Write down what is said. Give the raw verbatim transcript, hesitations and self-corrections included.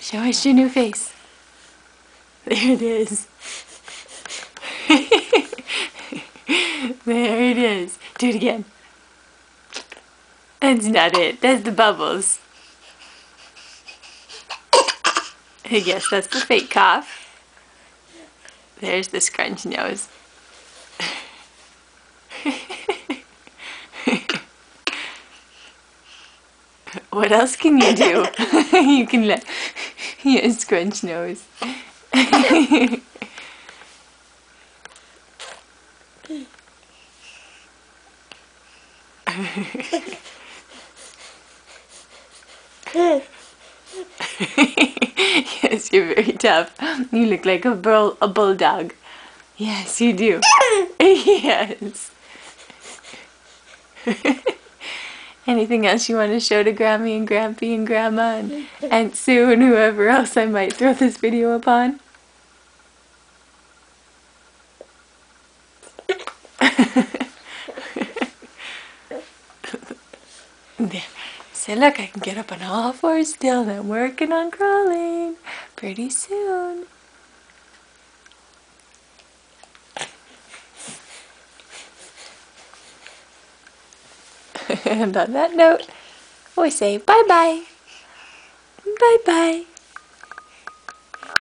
Show us your new face. There it is. There it is. Do it again. That's not it. That's the bubbles. I guess that's the fake cough. There's the scrunch nose. What else can you do? You can let yeah, scrunch nose. Yes, you're very tough. You look like a bull, a bulldog. Yes, you do. Yes. Anything else you want to show to Grammy and Grampy and Grandma and Aunt Sue and whoever else I might throw this video upon? There. Say, look, I can get up on all fours still and I'm working on crawling pretty soon. And on that note, we say bye-bye. Bye-bye.